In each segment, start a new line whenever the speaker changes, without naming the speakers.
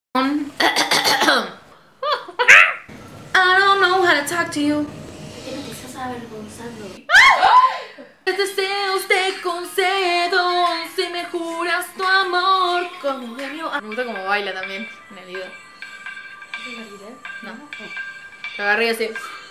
I don't know how to talk to you.
¿Por qué no te estás avergonzando?
Deseos te concedo si me juras tu amor como genio. Me gusta como baila también en el video.
¿Es el video?
No. Te agarré y así.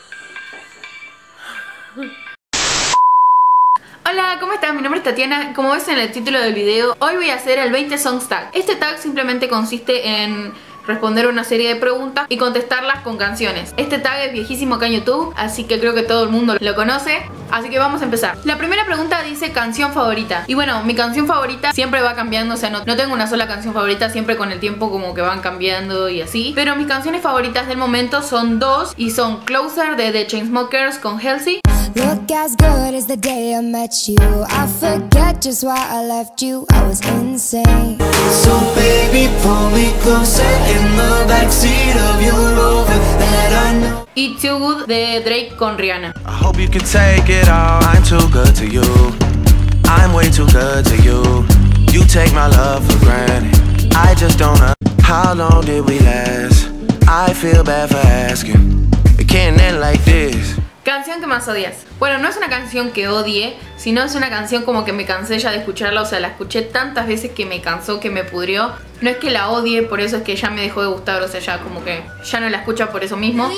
Hola, ¿cómo estás? Mi nombre es Tatiana. Como ves en el título del video, hoy voy a hacer el 20 Songs Tag. Este tag simplemente consiste en responder una serie de preguntas y contestarlas con canciones. Este tag es viejísimo acá en YouTube, así que creo que todo el mundo lo conoce. Así que vamos a empezar. La primera pregunta dice canción favorita. Y bueno, mi canción favorita siempre va cambiando, o sea, no tengo una sola canción favorita, siempre con el tiempo como que van cambiando y así. Pero mis canciones favoritas del momento son dos y son Closer de The Chainsmokers con Halsey.
Look as good as the day I met you. I forget just why I left you. I was insane.
So baby, pull me closer in the backseat of your Rover that I know.
Y Too Good de Drake con Rihanna.
I hope you can take it all. I'm too good to you. I'm way too good to you. You take my love for granted. I just don't know. How long did we last? I feel bad for asking. It can't end like this.
Canción que más odias. Bueno, no es una canción que odie, sino es una canción como que me cansé ya de escucharla. O sea, la escuché tantas veces que me cansó, que me pudrió. No es que la odie, por eso es que ya me dejó de gustar. O sea, ya como que ya no la escucho por eso mismo.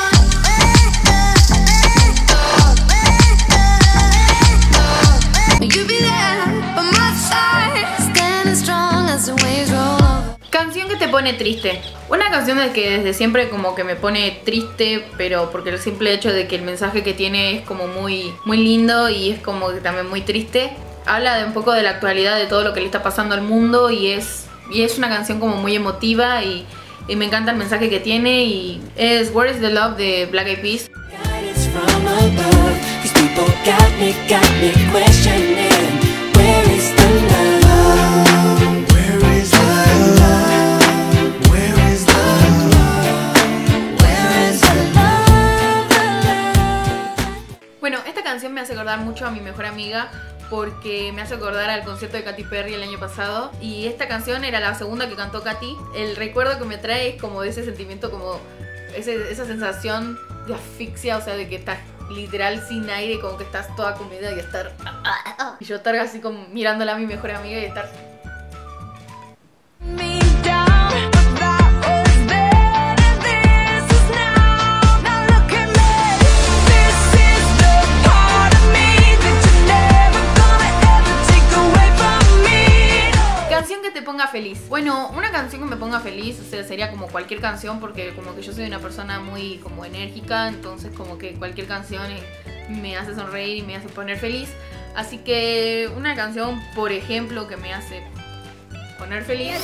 Canción que te pone triste. Una canción de que desde siempre como que me pone triste, pero porque el simple hecho de que el mensaje que tiene es como muy lindo y es como que también muy triste. Habla de un poco de la actualidad, de todo lo que le está pasando al mundo y es una canción como muy emotiva y me encanta el mensaje que tiene y es Where is the Love de Black Eyed Peas. Bueno, esta canción me hace acordar mucho a mi mejor amiga porque me hace acordar al concierto de Katy Perry el año pasado y esta canción era la segunda que cantó Katy. El recuerdo que me trae es como de ese sentimiento, como esa sensación de asfixia, o sea, de que estás literal sin aire, como que estás toda comida y estar... Y yo estar así como mirándola a mi mejor amiga y estar... ponga feliz. Bueno, una canción que me ponga feliz, o sea, sería como cualquier canción porque como que yo soy una persona muy como enérgica, entonces como que cualquier canción me hace sonreír y me hace poner feliz. Así que una canción, por ejemplo, que me hace poner feliz.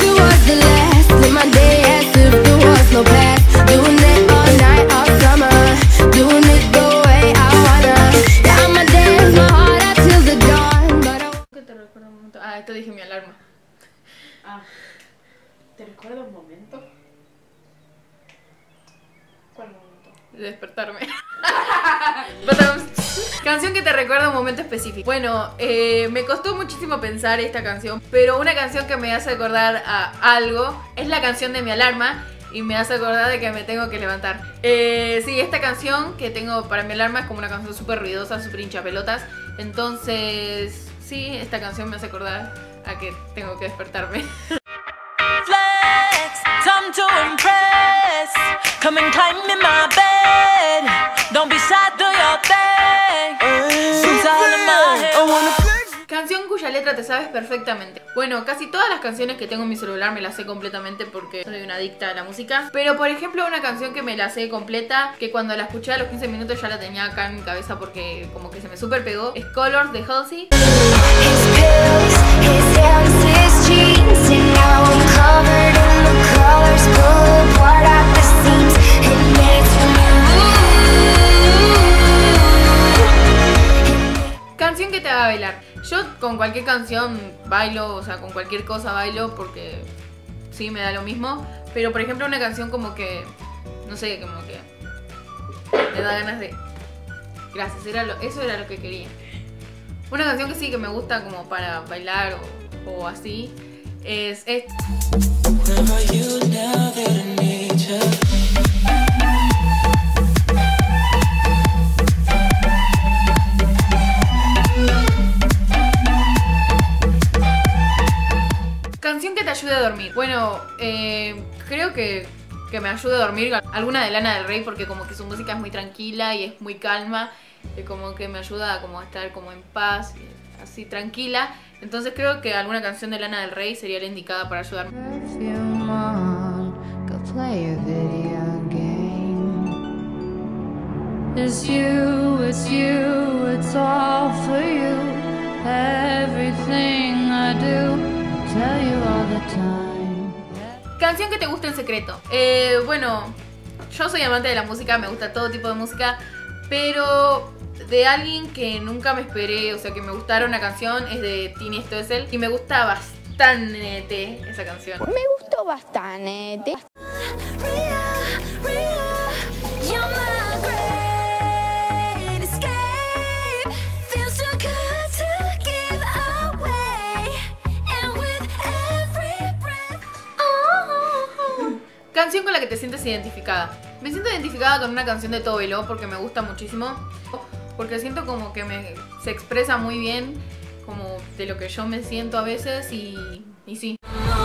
¿Qué te recuerda un momento? Ah, esto dije mi alarma.
Ah, ¿te recuerda un momento? ¿Cuál momento?
De despertarme. Canción que te recuerda un momento específico. Bueno, me costó muchísimo pensar esta canción, pero una canción que me hace acordar a algo es la canción de mi alarma y me hace acordar de que me tengo que levantar. Sí, esta canción que tengo para mi alarma es como una canción súper ruidosa, súper hinchapelotas. Entonces, sí, esta canción me hace acordar a que tengo que despertarme.
Flex, time to impress. Come and climb in my bed. Don't be shy, do your thing. Since all in my head.
Canción cuya letra te sabes perfectamente. Bueno, casi todas las canciones que tengo en mi celular me las sé completamente porque soy una adicta a la música. Pero por ejemplo una canción que me la sé completa, que cuando la escuché a los 15 minutos ya la tenía acá en mi cabeza porque como que se me super pegó, es Colors de Halsey. Canción que te haga bailar. Yo con cualquier canción bailo, o sea, con cualquier cosa bailo porque sí, me da lo mismo. Pero por ejemplo una canción como que, no sé, como que me da ganas de... Gracias, eso era lo que quería. Una canción que sí que me gusta como para bailar o así es esta. bueno, creo que me ayuda a dormir alguna de Lana del Rey, porque como que su música es muy tranquila y es muy calma, y como que me ayuda como a estar como en paz, así tranquila. Entonces creo que alguna canción de Lana del Rey sería la indicada para ayudarme.
It's you, it's all for you. Everything I do, tell you all the time.
Canción que te gusta en secreto. Bueno, yo soy amante de la música, me gusta todo tipo de música, pero de alguien que nunca me esperé, o sea, que me gustara una canción, es de Tini Stoessel, y me gusta bastante esa canción.
Me gustó bastante.
Canción con la que te sientes identificada. Me siento identificada con una canción de Tove Lo porque me gusta muchísimo, porque siento como que se expresa muy bien como de lo que yo me siento a veces y sí.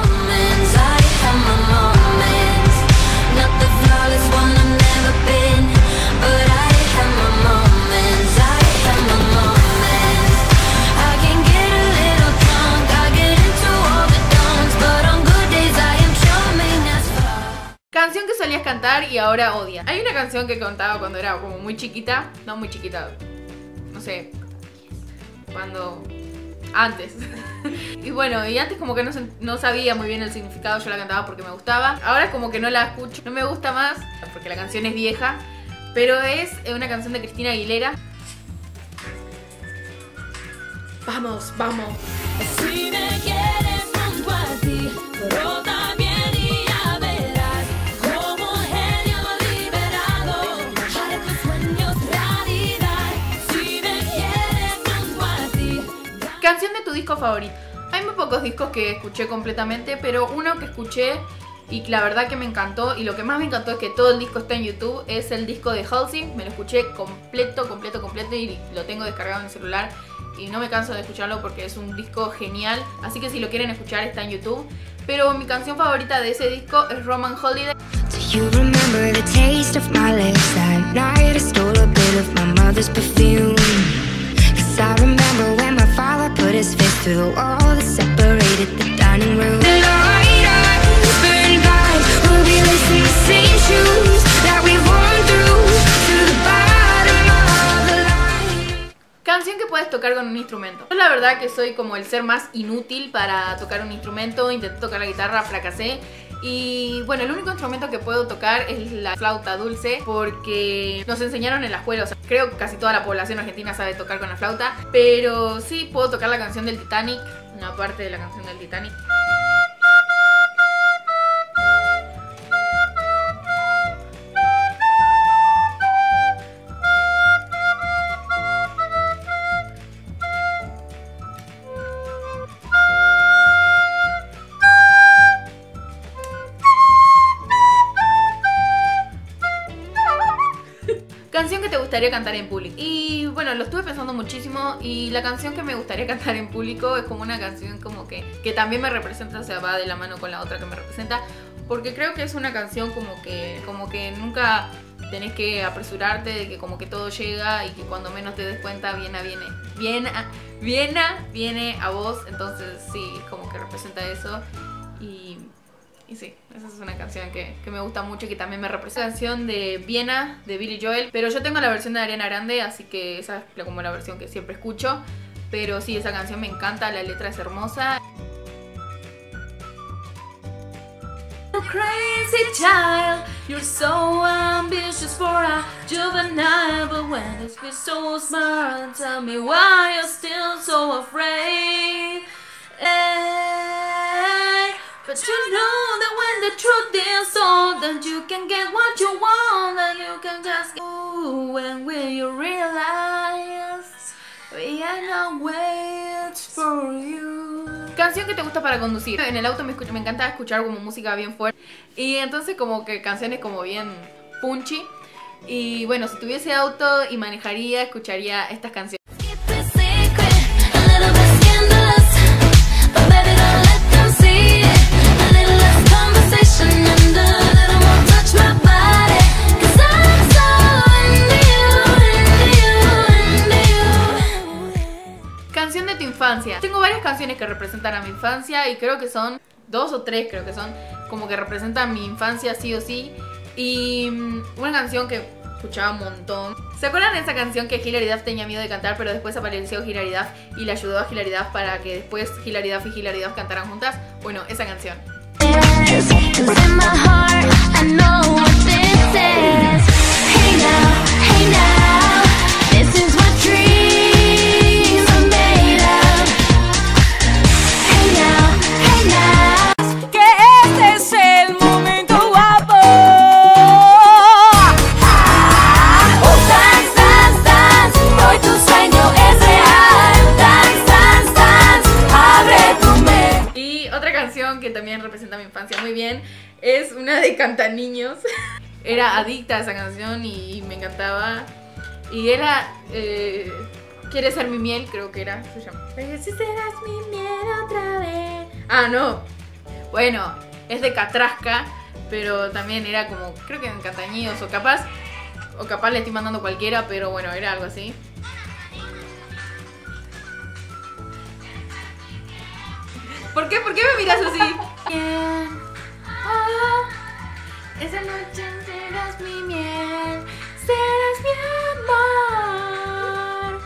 Canción que solías cantar y ahora odias. Hay una canción que cantaba cuando era como muy chiquita. No muy chiquita, no sé, cuando... antes. Y bueno, y antes como que no sabía muy bien el significado. Yo la cantaba porque me gustaba. Ahora como que no la escucho, no me gusta más porque la canción es vieja, pero es una canción de Cristina Aguilera. Vamos, vamos.
Si me quieres junto a ti, pero también ya verás como genio liberado, haré tus sueños realidad. Si me quieres junto a ti.
Canción de tu disco favorito. Hay muy pocos discos que escuché completamente, pero uno que escuché y la verdad que me encantó, y lo que más me encantó es que todo el disco está en YouTube, es el disco de Halsey. Me lo escuché completo y lo tengo descargado en mi celular y no me canso de escucharlo porque es un disco genial, así que si lo quieren escuchar está en YouTube. Pero mi canción favorita de ese disco es Roman Holiday.
Do you remember the taste of my lips that night? I stole a bit of my mother's perfume. 'Cause I remember when my father put his fist through the wall that separated the dining room. The light eyes burn bright, we'll be listening to the same shoes that we've worn through to the bottom of the line.
Canción que puedes tocar con un instrumento. Yo la verdad que soy como el ser más inútil para tocar un instrumento. Intenté tocar la guitarra, fracasé. Y bueno, el único instrumento que puedo tocar es la flauta dulce, porque nos enseñaron en la escuela. O sea, creo que casi toda la población argentina sabe tocar con la flauta. Pero sí puedo tocar la canción del Titanic, una parte de la canción del Titanic. Canción que te gustaría cantar en público. Y bueno, lo estuve pensando muchísimo, y la canción que me gustaría cantar en público es como una canción como que también me representa, o sea, va de la mano con la otra que me representa, porque creo que es una canción como que nunca tenés que apresurarte, de que como que todo llega y que cuando menos te des cuenta viene a vos. Entonces sí, como que representa eso. Y sí, esa es una canción que me gusta mucho y que también me representa. La canción de Viena, de Billy Joel, pero yo tengo la versión de Ariana Grande, así que esa es como la versión que siempre escucho. Pero sí, esa canción me encanta, la letra es hermosa.
Crazy child, you're so ambitious for a juvenile, but when it's been so smart, tell me why you're still so afraid. But you know that when the truth is told, that you can get what you want, that you can just go. When will you realize we are not wait for you?
Canción que te gusta para conducir. En el auto me encanta escuchar como música bien fuerte, y entonces como que canciones como bien punchy. Y bueno, si tuviese auto y manejaría, escucharía estas canciones. canciones que representan a mi infancia y creo que son 2 o 3, creo que son como que representan mi infancia sí o sí. Y una canción que escuchaba un montón. ¿Se acuerdan de esa canción que Hilary Duff tenía miedo de cantar, pero después apareció Hilary Duff y le ayudó a Hilary Duff para que después Hilary Duff y Hilary Duff cantaran juntas? Bueno, esa canción. Que también representa mi infancia muy bien es una de Cantaniños. Era adicta a esa canción y me encantaba. Y era ¿Quieres ser mi miel? Creo que era, se llama. Si serás mi miel otra vez. Ah, no. Bueno, es de Catrasca, pero también era como, creo que en Cantaniños o capaz le estoy mandando cualquiera, pero bueno, era algo así. ¿Por qué? ¿Por qué me miras así? Esa noche serás mi miel, serás mi amor.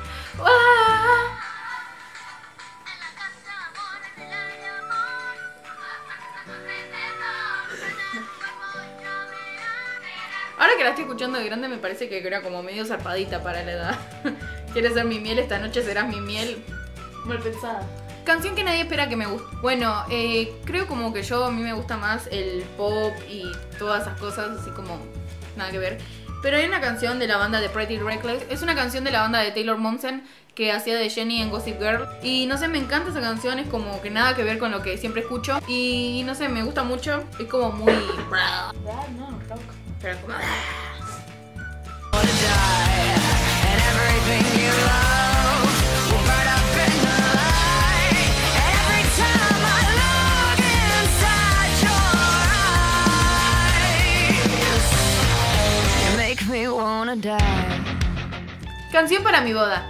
Ahora que la estoy escuchando de grande me parece que era como medio zarpadita para la edad. ¿Quieres ser mi miel? Esta noche serás mi miel. Mal pensada. Canción que nadie espera que me guste. Bueno, creo como que a mí me gusta más el pop y todas esas cosas, así como nada que ver. Pero hay una canción de la banda de Pretty Reckless. Es una canción de la banda de Taylor Momsen que hacía de Jenny en Gossip Girl. Y no sé, me encanta esa canción, es como que nada que ver con lo que siempre escucho. Y no sé, me gusta mucho. Es como muy...
No, loco.
Pero como... Canción para mi boda.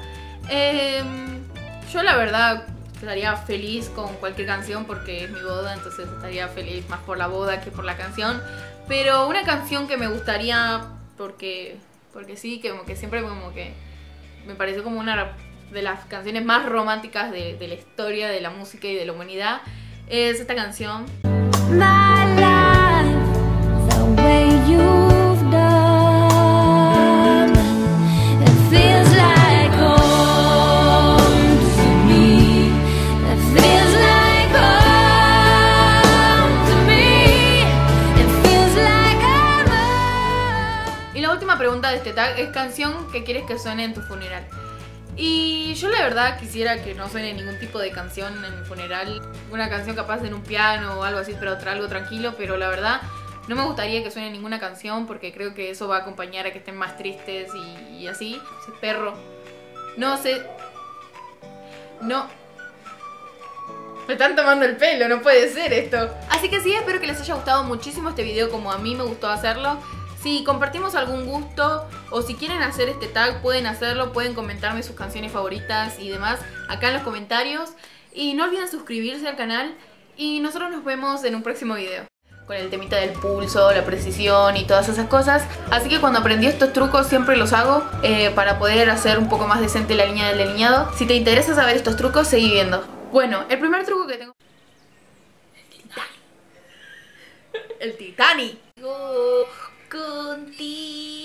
Yo la verdad estaría feliz con cualquier canción porque es mi boda, entonces estaría feliz más por la boda que por la canción. Pero una canción que me gustaría porque sí, que como que siempre como que me pareció como una de las canciones más románticas de la historia de la música y de la humanidad, es esta canción.
My life, the way you've done, it feels like home to me. It feels like home to me. It feels like heaven.
Y la última pregunta de este tag es canción que quieres que suene en tu funeral. Y yo la verdad quisiera que no suene ningún tipo de canción en mi funeral. Una canción capaz en un piano o algo así, pero algo tranquilo. Pero la verdad no me gustaría que suene ninguna canción porque creo que eso va a acompañar a que estén más tristes y así. Ese perro. No sé. No. Me están tomando el pelo, no puede ser esto. Así que sí, espero que les haya gustado muchísimo este video como a mí me gustó hacerlo. Si compartimos algún gusto o si quieren hacer este tag pueden hacerlo, pueden comentarme sus canciones favoritas y demás acá en los comentarios. Y no olviden suscribirse al canal y nosotros nos vemos en un próximo video. Con el temita del pulso, la precisión y todas esas cosas. Así que cuando aprendí estos trucos siempre los hago para poder hacer un poco más decente la línea del delineado. Si te interesa saber estos trucos, seguí viendo. Bueno, el primer truco que tengo... El Titanic. Contigo.